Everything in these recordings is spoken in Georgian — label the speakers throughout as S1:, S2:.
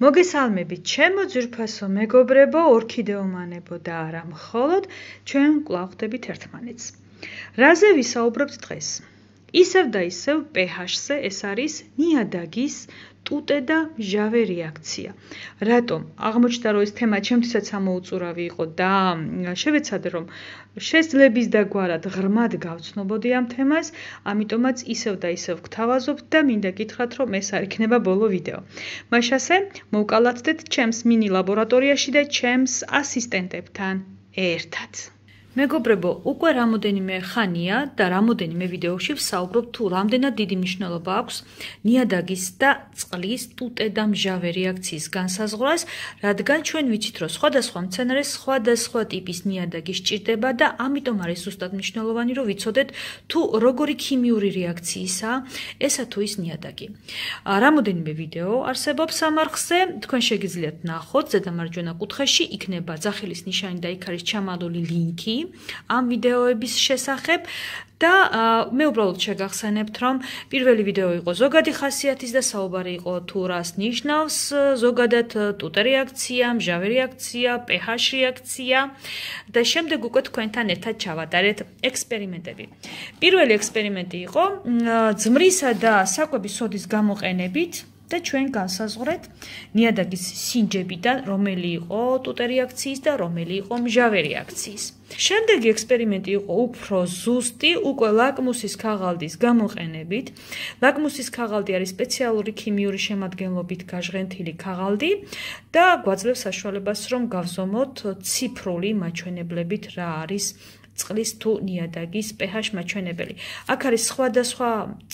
S1: მოგესალმებით, ჩემო ძვირფასო მეგობრებო, ორქიდეომანებო და არა მხოლოდ, ჩვენ კვლავ ხვდებით ერთმანეთს. რაზე ვისაუბრებთ დღეს? ისევ და ისევ pH-ზე, ეს არის ნიადაგის ტუტე და მჟავე რეაქცია. რატომ? აღმოჩნდა, რომ ეს თემა ჩემთვისაც ამოუწურავი იყო და შევეცადე, რომ შესძლების დაგვარად ღრმად გავცნობოდი ამ თემას, ამიტომაც ისევ და ისევ გთავაზობთ და მინდა გითხრათ, რომ ეს არ იქნება ბოლო ვიდეო. მაშასე, მოვკალათდეთ ჩემს მინი ლაბორატორიაში და ჩემს ასისტენტებთან ერთად. მეგობრებო, უკვე რამოდენიმე ხანია და რამოდენიმე ვიდეოში ვსაუბრობ თუ რამდენად დიდი მნიშვნელობა აქვს ნიადაგის და წყლის ტუტე და მჟავე რეაქციის განსაზღვრას, რადგან ჩვენ ვიცით, რომ სხვადასხვა მცენარეს სხვადასხვა ტიპის ნიადაგი სჭირდება და ამიტომ არის ზუსტად მნიშვნელოვანი, რომ ვიცოდეთ თუ როგორი ქიმიური რეაქციისაა ესა თუ ის ნიადაგი. რამოდენიმე ვიდეო არსებობს ამ არხზე, თქვენ შეგიძლიათ ნახოთ ზედამარჯვენა კუთხეში იქნება ძახილის ნიშანი და იქ არის ჩამალული ლინკი ამ ვიდეოების შესახებ და მე უბრალოდ შეგახსენებთ, რომ პირველი ვიდეო იყო ზოგადი ხასიათის და საუბარი იყო თუ რას ნიშნავს ზოგადად ტუტე რეაქცია, მჟავე რეაქცია, pH რეაქცია და შემდეგ უკვე თქვენთან ერთად ჩავატარეთ ექსპერიმენტები. პირველი ექსპერიმენტი იყო ძმრისა და საკვების სოდის გამოყენებით და ჩვენ განსაზღვრეთ ნიადაგის სინჯებიდან რომელი იყო ტუტე რეაქციის და რომელი იყო მჟავე რეაქციის. შემდეგი ექსპერიმენტი იყო უფრო ზუსტი, უკვე ლაკმუსის ქაღალდის გამოყენებით. ლაკმუსის ქაღალდი არის სპეციალური ქიმიური შემადგენლობით გაჟღენთილი ქაღალდი და გვაძლევს საშუალებას, რომ გავზომოთ ციფრული მაჩვენებლებით რა არის წყლის თუ ნიადაგის pH მაჩვენებელი. აქ არის სხვადასხვა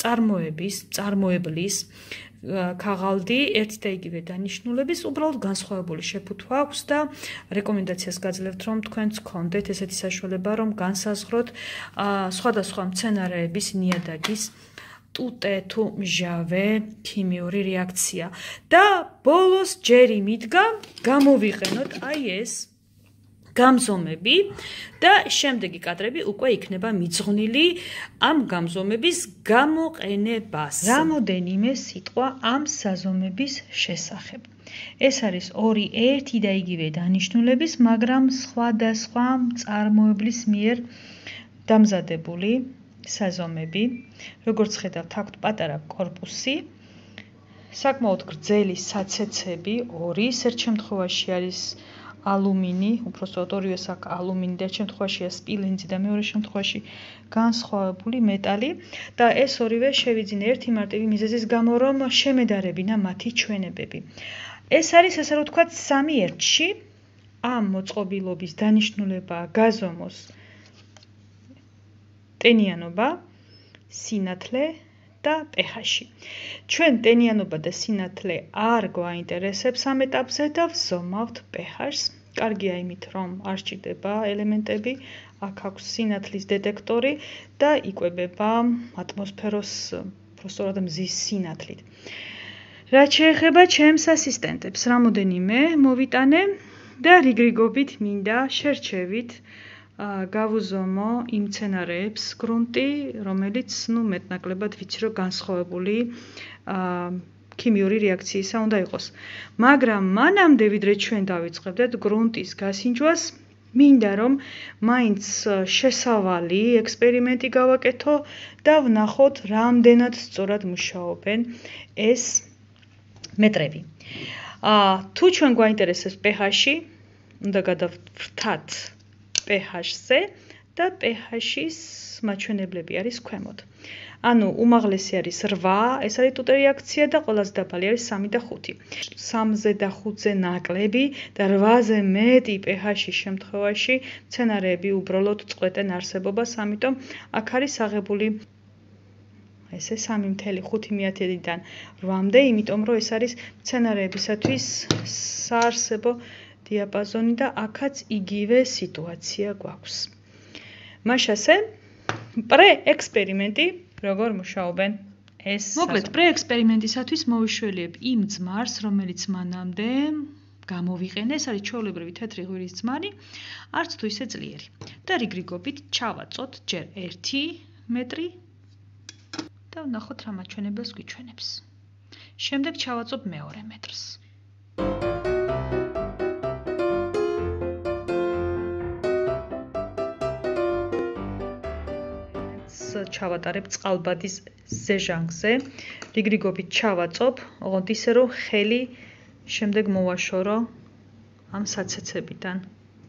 S1: წარმოებლის ქაღალდი ერთი და იგივე დანიშნულების უბრალოდ განსხვავებული შეფუთვა აქვს და რეკომენდაციას გაძლევთ, რომ თქვენც გქონდეთ ესეთი საშუალება, რომ განსაზღვროთ სხვადასხვა მცენარეების ნიადაგის ტუტე თუ მჟავე ქიმიური რეაქცია. და ბოლოს ჯერ იმიდგა გამოვიყენოთ აი ეს გამზომები და შემდეგი კადრები უკვე იქნება მიძღვნილი ამ გამზომების გამოყენებას. რამოდენიმე სიტყვა ამ საზომების შესახებ. ეს არის ორი ერთი და იგივე დანიშნულების, მაგრამ სხვადასხვა წარმოებლის მიერ დამზადებული საზომები. როგორც ხედავთ, აქვთ პატარა კორპუსი, საკმაოდ გრძელი საცეცები, ორი, ერთ შემთხვევაში არის ალუმინი, უпростоოდ ორივეს აქ ალუმინი და ერთ შემთხვევაშია სპილენძი და მეორე შემთხვევაში განსხვავებული მეტალი და ეს ორივე შევიძინე ერთი მარტივი მიზეზის გამო, რომ შემედარებინა მათი ჩვენებები. ეს არის, ასე რომ ვთქვათ, 3-1-ში ამ მოწყობილობის დანიშნულებაა გაზომოს ტენიანობა, სინათლე და pH-ი. ჩვენ ტენიანობა და სინათლე არ გვაინტერესებს ამ ეტაპზე და ვზომავთ pH-ს. კარგია იმით, რომ არ სჭირდება ელემენტები, აქ აქვს სინათლის დეტექტორი და იკვებება ატმოსფეროს პროსტორად მზის სინათლით. რაც შეეხება ჩემს ასისტენტებს, რამოდენიმე მოვიტანე და რიგრიგობით მინდა შერჩევით გავუზომო იმ მცენარეებს გრუნტი, რომელიც მეტნაკლებად ვიცი, რომ განსხვავებული ქიმიური რეაქციისა უნდა იყოს. მაგრამ მანამდე, ვიდრე ჩვენ დავიწყებდეთ გრუნტის გასინჯვას, მინდა რომ მაინც შესავალი ექსპერიმენტი გავაკეთო და ვნახოთ, რამდენად სწორად მუშაობენ ეს მეტრები. თუ ჩვენ გვაინტერესებს pH-ი, უნდა გადავვრთათ pH-ზე და pH-ის მაჩვენებლები არის ქვემოთ. ანუ უმაღლესი არის 8, ეს არის ტუტე რეაქცია და ყველაზე დაბალი არის 3 და 5. 3-ზე და 5-ზე ნაკლები და 8-ზე მეტი pH-ის შემთხვევაში მცენარეები უბრალოდ წყვეტენ არსებობას, ამიტომ აქ არის აღებული ესე 3.5-დან 8-მდე, იმიტომ რომ ეს არის მცენარეებისათვის საარსებო დიაპაზონი და აქაც იგივე სიტუაცია გვაქვს. მაშასე, პრე-ექსპერიმენტი როგორ მუშაობენ ეს მოკლედ პრე-ექსპერიმენტისათვის მოვიშველიებ იმ ძმარს, რომელიც მანამდე გამოვიყენე, ეს არის ჩვეულებრივი თეთრი ღვირის ძმარი, არც თუ ისე ძლიერი. და რიგრიგობით ჩავაწოთ ჯერ 1 მეტრი და ვნახოთ რა მაჩვენებელს გვიჩვენებს. შემდეგ ჩავაწობ მეორე მეტრს. ჩავატარებ წყალბადის ზეჟანგზე. რიგრიგობით ჩავაწობ, ოღონდ ისე რომ ხელი შემდეგ მოვაშორო ამ საცეცებიდან.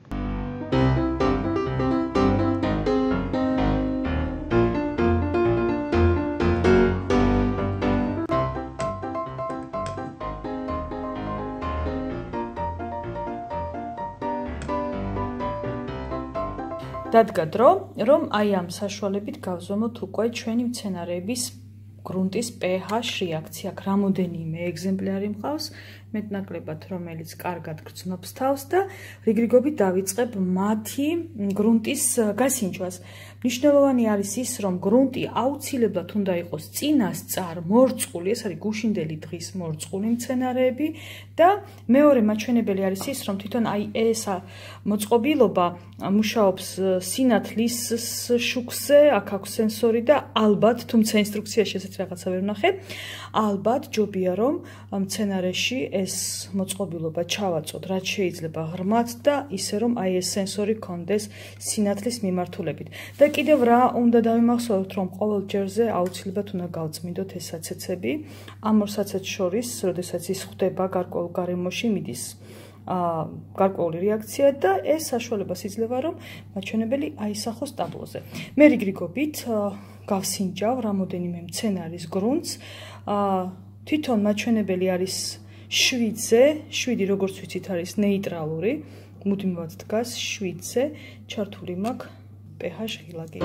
S1: დადგა დრო, რომ აი ამ საშუალებით გავზომოთ უკვე ჩვენი მცენარეების გრუნტის pH რეაქცია. რამოდენიმე ეგზემპლარი მყავს, მეტნაკლებად, რომელიც კარგად გრძნობს თავს და რიგრიგობით დავიწყებ მათი გრუნტის გასინჯვას. მნიშვნელოვანი არის ის, რომ გრუნტი აუცილებლად უნდა იყოს წინასწარ მორწყული, ეს არის გუშინდელი დღის მორწყული მცენარეები და მეორე მაჩვენებელი არის ის, რომ თვითონ აი ეს მოწყობილობა მუშაობს სინათლის შუქზე, აქ აქვს სენსორი და ალბათ, თუმცა ინსტრუქციაში ესეც რაღაცა ვერ ვნახე, ალბათ ჯობია რომ მცენარეში ეს მოწყობილობა ჩავაწოთ, რაც შეიძლება ღრმად და ისე რომ აი ეს სენსორი კონდეს სინათლის მიმართულებით. და კიდევ რა უნდა დავიმახსოვროთ, რომ ყოველ ჯერზე აუცილებლად უნდა გავწმინდოთ ეს საცეცები. ამ ორ საცეცს შორის, როდესაც ის ხდება გარკვეულ გარემოში მიდის გარკვეული რეაქცია და ეს საშუალებას იძლევა, რომ მაჩვენებელი აისახოს ტაბლოზე. მე რიგრიგობით გავსინჯავ რამოდენიმე მცენარის გრუნტს. თვითონ მაჩვენებელი არის 7-ზე, 7 როგორც ვიცით არის ნეიტრალური, მუდმივად დგას 7-ზე, ჩართული მაქვს pH ღილაკი.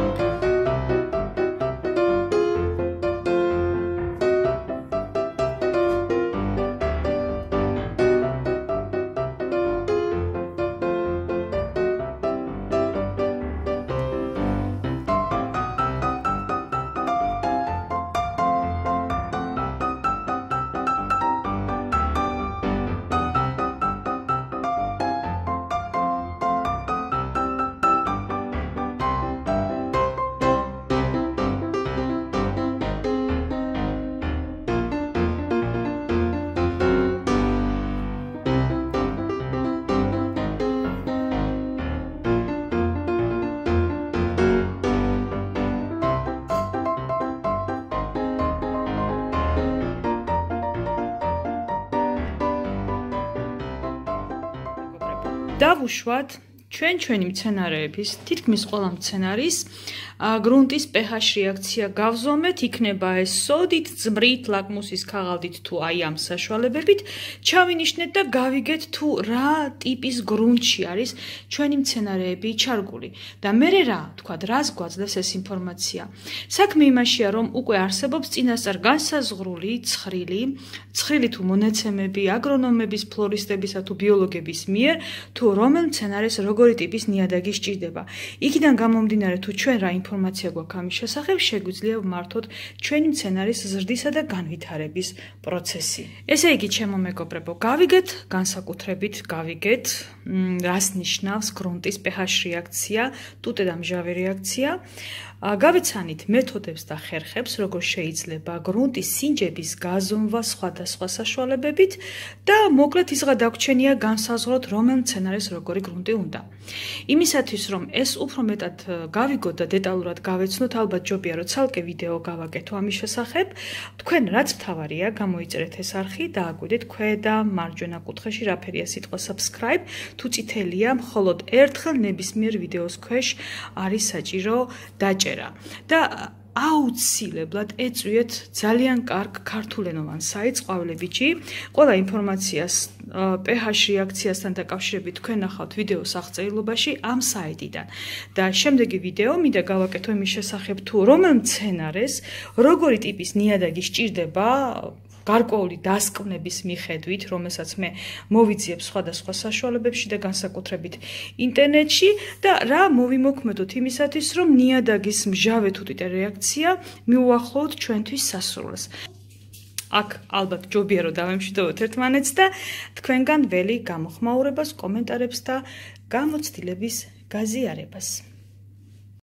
S1: დავუშვათ ჩვენი მცენარეების, თითქმის ყველა მცენარის გრუნტის pH რეაქცია გავზომეთ, იქნება ეს სოდით, ძმრით, ლაკმუსის ქაღალდით თუ აი ამ საშუალებებით, ჩავინიშნეთ და გავიგეთ თუ რა ტიპის გრუნტში არის ჩვენი მცენარეები ჩარგული. და მერე რა, თქვათ, რას გვაძლევს ეს ინფორმაცია? საქმე იმაშია, რომ უკვე არსებობს წინასწარ განსაზღვრული ცხრილი თუ მონაცემები აგრონომების, ფლორისტებისა თუ ბიოლოგების მიერ, თუ რომელ მცენარეს როგორი ტიპის ნიადაგი სჭირდება. იქიდან გამომდინარე, თუ ჩვენ რა ინფორმაცია გვაქვს ამის შესახებ, შეგვიძლია ვმართოთ ჩვენი მცენარის ზრდისა და განვითარების პროცესი. ესე იგი, ჩემო მეგობრებო, გავიგეთ განსაკუთრებით, გავიგეთ რას ნიშნავს გრუნტის pH რეაქცია, ტუტე და მჟავე რეაქცია. გავეცანით მეთოდებს და ხერხებს, როგორ შეიძლება გრუნტის სინჯების გაზომვა სხვადასხვა საშუალებებით და მოკლედ ისღა დაგვრჩენია განსაზღვროთ, რომელ მცენარეს როგორი გრუნტი უნდა. იმისათვის, რომ ეს უფრო მეტად გავიგოთ და დეტალურად გავეცნოთ, ალბათ ჯობია რომ ცალკე ვიდეო გავაკეთო ამის შესახებ. თქვენ რაც მთავარია, გამოიწერეთ ეს არხი და აგვიდეთ ქვედა მარჯვენა კუთხეში რა ფერია სიტყვა subscribe, თუ წითელია, მხოლოდ ერთხელ ნებისმიერ ვიდეოს ქვეშ არის საჭირო დაჭერა. და აუცილებლად ეწვიეთ ძალიან კარგ ქართულენოვან საიტს ყვავილებიჩი. ყველა ინფორმაციას pH რეაქციასთან დაკავშირებით თქვენ ნახავთ ვიდეოს აღწერილობაში ამ საიტიდან. და შემდეგი ვიდეო მინდა გავაკეთო იმის შესახებ, თუ რომელ მცენარეს როგორი ტიპის ნიადაგი სჭირდება გარკვეული დასკვნების მიხედვით, რომელსაც მე მოვიძიებ სხვადასხვა საშუალებებში და განსაკუთრებით ინტერნეტში და რა მოვიმოქმედოთ იმისათვის, რომ ნიადაგის მჟავე თუ ტიტე რეაქცია მიუახლოვოთ ჩვენთვის სასურველს. აქ ალბათ ჯობია რომ დავემშვიდობოთ ერთმანეთს და თქვენგან ველი გამოხმაურებას, კომენტარებს და გამოცდილების გაზიარებას.